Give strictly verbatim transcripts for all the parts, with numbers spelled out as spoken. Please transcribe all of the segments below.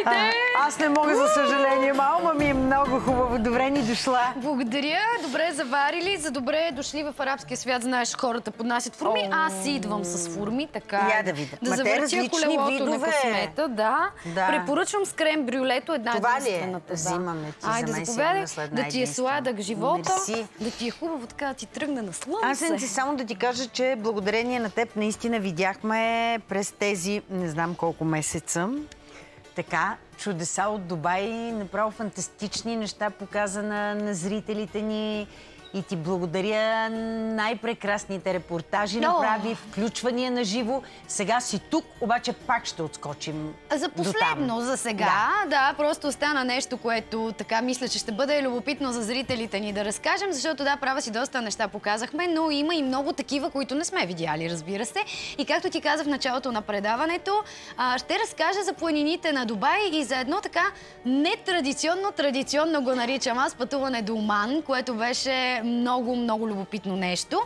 Здравейте! А, аз не мога, за съжаление. Малма ми е много хубаво. Добре ни дошла. Благодаря. Добре заварили. За добре дошли в арабския свят. Знаеш, хората поднасят форми. О, аз идвам с форми, така. Я да видя. Да Ма те завъртя различни колелото видове. на късмета. Да. Да. Препоръчвам с крем брюлето, една Това ли е? единствената. Да. Взимаме ти Айде, за мен заповядай. си Да ти е сладък живота. Мерси. Да ти е хубаво така да ти тръгне на слънце. Аз съм ти само да ти кажа, че благодарение на теб наистина видяхме през тези не знам колко месеца така чудеса от Дубай, направо фантастични неща показа на, на зрителите ни. И ти благодаря, най-прекрасните репортажи Но... направи, включвания на живо. Сега си тук, обаче пак ще отскочим. За последно, за сега. Да. да, просто остана нещо, което така мисля, че ще бъде любопитно за зрителите ни да разкажем, защото да, права си, доста неща показахме, но има и много такива, които не сме видяли, разбира се. И както ти казах в началото на предаването, ще разкажа за планините на Дубай и за едно така нетрадиционно, традиционно го наричам аз, пътуване до Оман, което беше много, много любопитно нещо.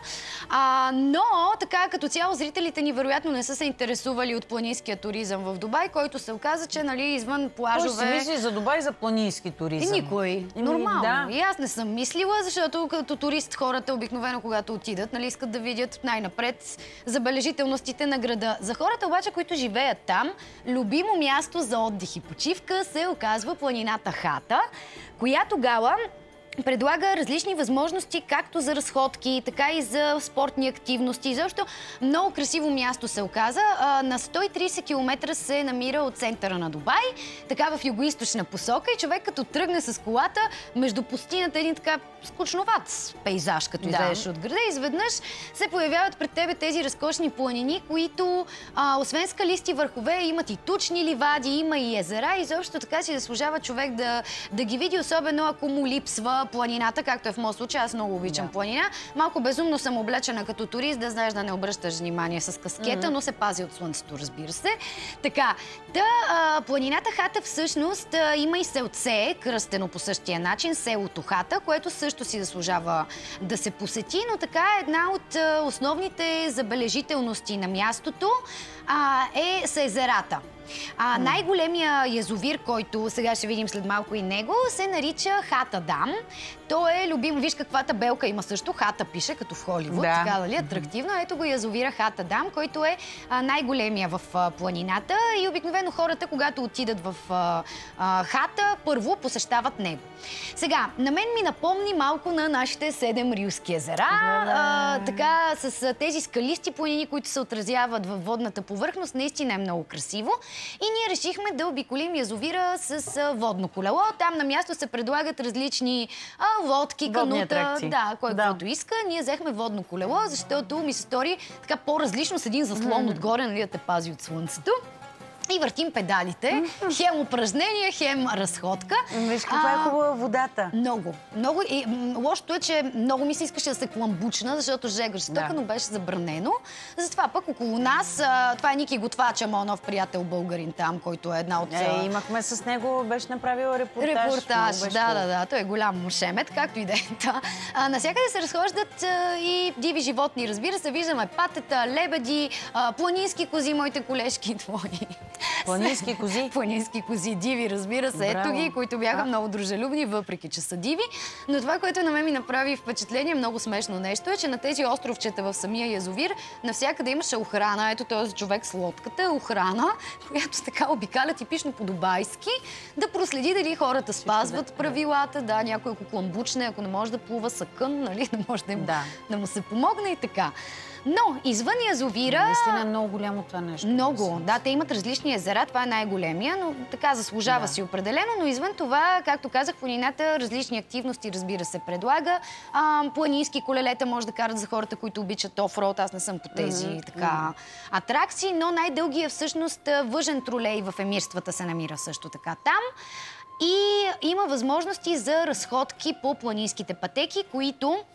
А, но, така, като цяло, зрителите ни вероятно не са се интересували от планинския туризъм в Дубай, който се оказа, че, нали, извън плажове... Кой си мисли за Дубай за планински туризъм? Никой. Нормално. Да. И аз не съм мислила, защото като турист хората обикновено, когато отидат, нали, искат да видят най-напред забележителностите на града. За хората обаче, които живеят там, любимо място за отдих и почивка се оказва планината Хата, която гала предлага различни възможности, както за разходки, така и за спортни активности. Защо много красиво място се оказа. На сто и трийсет километра се намира от центъра на Дубай, така в югоизточна посока, и човек като тръгне с колата между пустинята, един така скучноват пейзаж, като излезеш от града, изведнъж се появяват пред тебе тези разкошни планини, които а, освен скалисти върхове имат и тучни ливади, има и езера, и заобщо така си заслужава човек да, да ги види, особено ако му липсва планината, както е в моят случай. Аз много обичам да. планина. Малко безумно съм облечена като турист, да знаеш да не обръщаш внимание с каскета, mm-hmm. но се пази от слънцето, разбира се. Така, та, а, планината Хата всъщност а, има и селце, кръстено по същия начин, селото Хата, което също си заслужава да се посети, но така една от а, основните забележителности на мястото а, е са езерата. А, най-големия язовир, който сега ще видим след малко и него, се нарича Хата Дам. То е любим. Виж каква табелка има също. Хата пише, като в Холивуд. Да. Така, дали? Атрактивно. Ето го язовира Хата Дам, който е най-големия в а, планината. И обикновено хората, когато отидат в а, а, Хата, първо посещават него. Сега, на мен ми напомни малко на нашите седем рилски езера. А, така, с тези скалисти планини, които се отразяват във водната повърхност, наистина е много красиво. И ние решихме да обиколим язовира с а, водно колело. Там на място се предлагат различни а, лодки, канута, да, кой да. който иска. Ние взехме водно колело, защото ми се стори така по-различно с един заслон mm. отгоре, нали, да те пази от слънцето. И въртим педалите. Mm-hmm. Хем упражнение, хем разходка. Виж каква е хубава водата. Много. Много. И лошото е, че много ми се искаше да се кламбучна, защото жега жестока, да. но беше забранено. Затова пък около нас, а, това е Ники Готвача, моят нов приятел българин там, който е една от... Е, имахме с него, беше направила репортаж. Репортаж, да, да, да. Той е голям мушемет, както и да е. Насякъде се разхождат а, и диви животни, разбира се. Виждаме патета, лебеди, а, планински кози, моите колежки и твои. Планински кози? Планински кози, диви, разбира се. Ето ги, които бяха а? много дружелюбни, въпреки че са диви. Но това, което на мен ми направи впечатление, много смешно нещо, е, че на тези островчета в самия язовир навсякъде имаше охрана. Ето този човек с лодката е охрана, която така обикаля типично по-дубайски, да проследи дали хората спазват правилата, да, някой ако кламбучне, ако не може да плува съкън, нали, да може да, им, да. да му се помогне и така. Но извън язовира... Наистина е много голямо това нещо. Много, да. Те имат различни езера, това е най-големия, но така заслужава да. си определено. Но извън това, както казах, планината различни активности, разбира се, предлага. А, планински колелета може да карат за хората, които обичат офроуд. Аз не съм по тези mm-hmm. така атракции, но най-дългия всъщност въжен тролей в Емирствата се намира също така там. И има възможности за разходки по планинските пътеки, които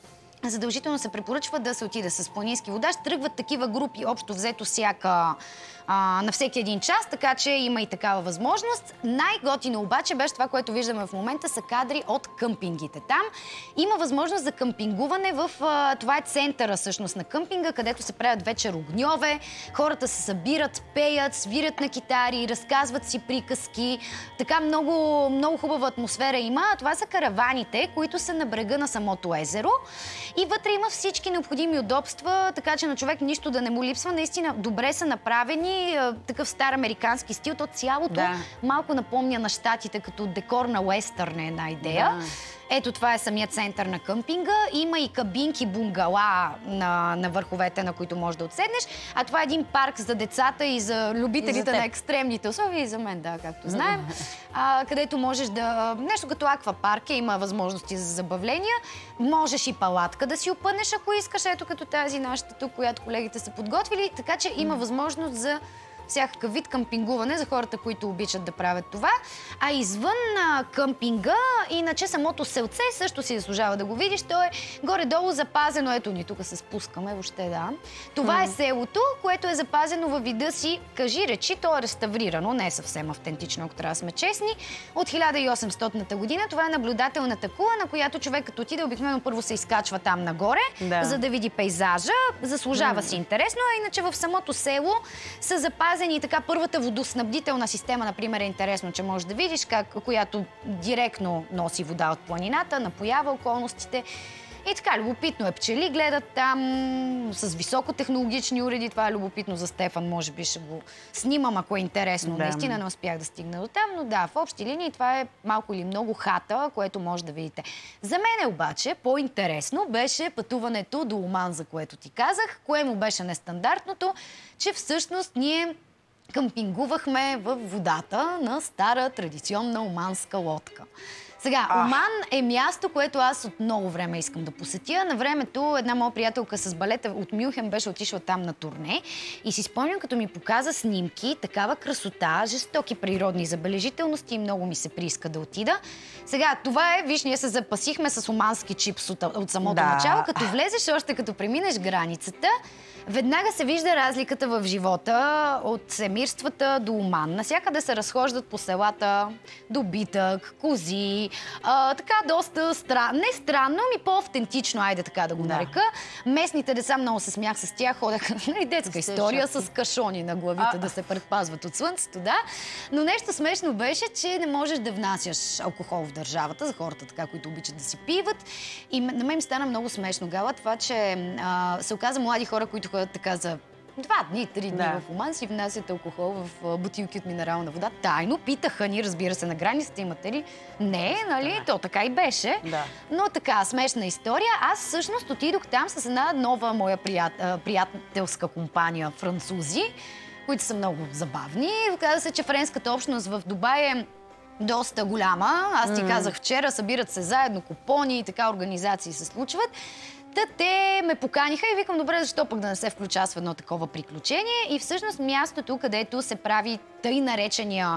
задължително се препоръчва да се отиде с планински водач. Тръгват такива групи, общо взето всяка, а, на всеки един час, така че има и такава възможност. Най-готино обаче беше това, което виждаме в момента, са кадри от къмпингите. Там има възможност за къмпингуване в... А, това е центъра всъщност на къмпинга, където се правят вечер огньове, хората се събират, пеят, свирят на китари, разказват си приказки. Така много, много хубава атмосфера има. Това са караваните, които са на брега на самото езеро. И вътре има всички необходими удобства, така че на човек нищо да не му липсва. Наистина добре са направени, такъв стар американски стил. То цялото да. малко напомня на щатите, като декор на уестърн е една идея. Да. Ето това е самият център на къмпинга. Има и кабинки, бунгала на, на върховете, на които можеш да отседнеш. А това е един парк за децата и за любителите и за на екстремните условия. И за мен, да, както знаем. А, където можеш да... Нещо като аквапарк е, има възможности за забавления. Можеш и палатка да си опънеш, ако искаш. Ето като тази нашата тук, която колегите са подготвили. Така че има възможност за всякакъв вид къмпингуване за хората, които обичат да правят това. А извън а, къмпинга, иначе самото селце също си заслужава да го видиш. То е горе-долу запазено. Ето ни, тук се спускаме въобще, да. Това mm. е селото, което е запазено във вида си, кажи речи, то е реставрирано, не е съвсем автентично, ако трябва да сме честни. От хиляда и осемстотната година това е наблюдателната кула, на която човек като отиде, обикновено първо се изкачва там нагоре, да. за да види пейзажа. Заслужава mm. си интересно, а иначе в самото село са запазени и така първата водоснабдителна система, например, е интересно, че можеш да видиш, как, която директно носи вода от планината, напоява околностите. И така, любопитно е. Пчели гледат там с високотехнологични уреди. Това е любопитно за Стефан. Може би ще го снимам, ако е интересно. Да. Наистина не успях да стигна до там, но да, в общи линии това е малко или много хата, което може да видите. За мен обаче по-интересно беше пътуването до Оман, за което ти казах, кое му беше нестандартното, че всъщност ние къмпингувахме във водата на стара традиционна оманска лодка. Сега, Ах. Оман е място, което аз от много време искам да посетя. На времето една моя приятелка с балета от Мюнхен беше отишла там на турне и си спомням, като ми показа снимки, такава красота, жестоки природни забележителности и много ми се прииска да отида. Сега, това е, виж, ние се запасихме с омански чипс от, от самото да. начало. Като влезеш, още като преминеш границата, веднага се вижда разликата в живота от емирствата до Оман. Насякъде се разхождат по селата добитък, кози, а, така доста странно. Не странно, ми по-автентично, айде така да го да. нарека. Местните деца, много се смях с тях, ходеха и детска история с кашони на главите а. да се предпазват от слънцето, да. Но нещо смешно беше, че не можеш да внасяш алкохол в държавата за хората, така, които обичат да си пиват. И на мен ми стана много смешно, Гала, това, че а, се оказа млади хора, които ходят така за два дни, три дни да. в Оман, си внасят алкохол в бутилки от минерална вода. Тайно питаха ни, разбира се, на границата имате ли? Не, нали? Да. То така и беше. Да. Но така, смешна история. Аз всъщност отидох там с една нова моя прият... приятелска компания французи, които са много забавни. Каза се, че френската общност в Дубай е доста голяма. Аз ти mm. казах вчера, събират се заедно купони и така организации се случват. Та те ме поканиха и викам, добре, защо пък да не се включа в едно такова приключение. И всъщност мястото, където се прави тъй наречения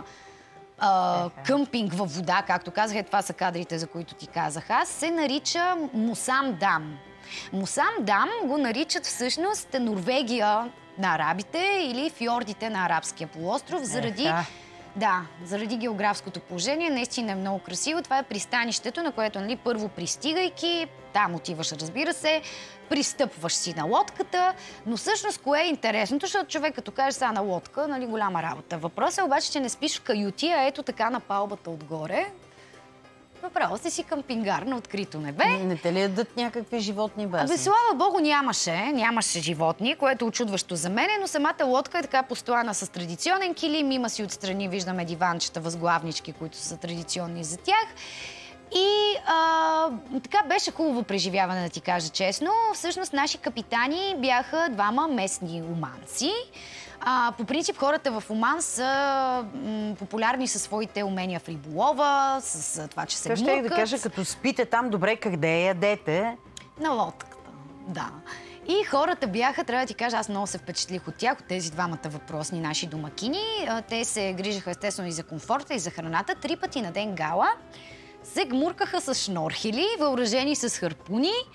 а, къмпинг във вода, както казах, е, това са кадрите, за които ти казах аз, се нарича Мусам Дам. Мусам Дам го наричат всъщност Норвегия на арабите или фьордите на арабския полуостров, заради... Да, заради географското положение, наистина е много красиво. Това е пристанището, на което, нали, първо пристигайки, там отиваш, разбира се, пристъпваш си на лодката, но всъщност кое е интересното, защото човек като каже сега на лодка, нали, голяма работа. Въпросът е обаче, че не спиш в каюти, а ето така на палбата отгоре. Направо си си къмпингар на открито небе. Не те ли ядат някакви животни бази? Абе, слава богу, нямаше. Нямаше животни, което е очудващо за мене, но самата лодка е така постоянна с традиционен килим. Има си отстрани, виждаме диванчета, възглавнички, които са традиционни за тях. И а, така беше хубаво преживяване, да ти кажа честно. Всъщност наши капитани бяха двама местни оманци. А, по принцип хората в Оман са м, популярни със своите умения в риболова, с това, че се муркат. Ще да кажа, като спите там, добре, къде ядете? На лодката, да. И хората бяха, трябва да ти кажа, аз много се впечатлих от тях, от тези двамата въпросни наши домакини. Те се грижаха естествено и за комфорта, и за храната. Три пъти на ден, Гала, се гмуркаха с шнорхели, въоръжени с харпуни.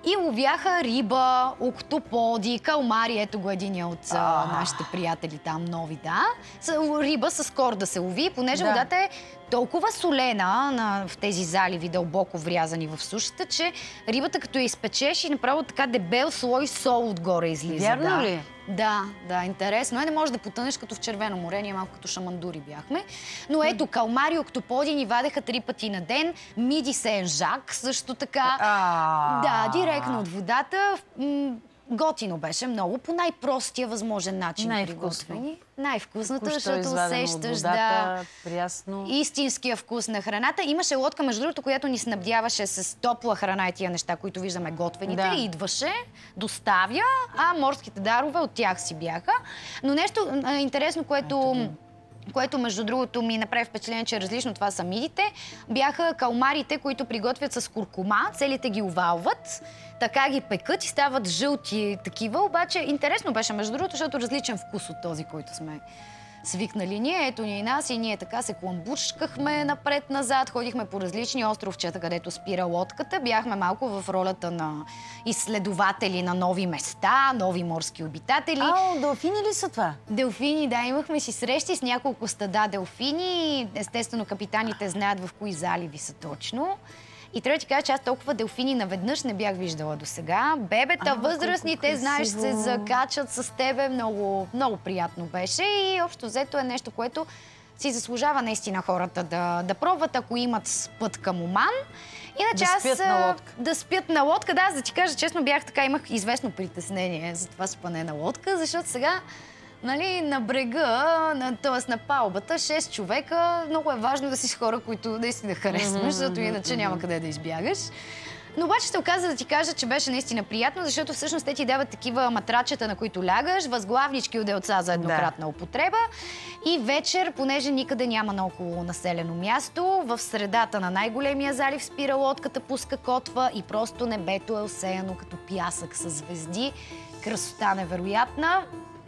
И ловяха риба, октоподи, калмари. Ето го единия от а, нашите приятели там, нови, да. С, риба с кор да се лови, понеже Да. водата е толкова солена на, в тези заливи, дълбоко врязани в сушата, че рибата като я изпечеш и направо така дебел слой сол отгоре излиза. Вярно да. ли? Да, да, интересно е. Не можеш да потънеш като в Червено море, ние малко като шамандури бяхме. Но ето, калмари, октоподи ни вадеха три пъти на ден. Миди Сен-Жак също така. А. Да, директно от водата. М, Готино беше много, по най-простия възможен начин. Най-вкусно. приготвени. Най-вкусното, Току-що защото извадено от усещаш, водата, да, прясно. истинския вкус на храната. Имаше лодка, между другото, която ни снабдяваше с топла храна и тия неща, които виждаме готвените. Да. Идваше, доставя, а морските дарове от тях си бяха. Но нещо а, интересно, което... което, между другото, ми направи впечатление, че е различно, това са мидите, бяха калмарите, които приготвят с куркума, целите ги овалват, така ги пекат и стават жълти такива, обаче интересно беше, между другото, защото различен вкус от този, който сме свикнали ние. Ето ни и нас и ние така се кламбучкахме напред-назад, ходихме по различни островчета, където спира лодката, бяхме малко в ролята на изследователи на нови места, нови морски обитатели. Ао, делфини ли са това? Делфини, да, имахме си срещи с няколко стада делфини. Естествено, капитаните знаят в кои заливи са точно. И трябва да ти кажа, че аз толкова делфини наведнъж не бях виждала до сега. Бебета, А, възрастните, знаеш, се красиво. закачат с тебе. Много, много приятно беше. И общо взето е нещо, което си заслужава наистина хората да, да пробват, ако имат път към Оман. Иначе Да аз, спят на лодка. Да спят на лодка, да, за да ти кажа честно, бях така, имах известно притеснение за това спане на лодка, защото сега, нали, на брега, на, т.е. на палубата, шест човека, много е важно да си с хора, които наистина харесваш, защото иначе няма къде да избягаш. Но обаче се оказа да ти кажа, че беше наистина приятно, защото всъщност те ти дават такива матрачета, на които лягаш, възглавнички отделца за еднократна употреба. И вечер, понеже никъде няма наоколо населено място, в средата на най-големия залив спира лодката, пуска котва и просто небето е осеяно като пясък с звезди. Красота невероятна.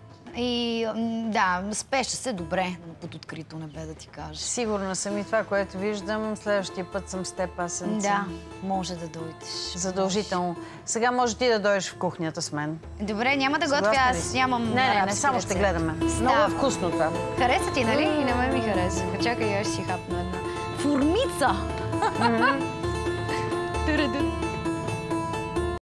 И м, да, спеше се добре под открито небе, да ти кажа. Сигурна съм и това, което виждам. Следващия път съм с теб, Асенце. Да, може да дойдеш. Задължително. Сега може ти да дойдеш в кухнята с мен. Добре, няма да Съгласна готвя, ли аз си? нямам Не, не, не, арабски само ще рецепт. гледаме. Много Става. е вкусно това. Хареса ти, нали? И на мен ми хареса. Чакай, я ще си хапна една. Формица! Търъдън.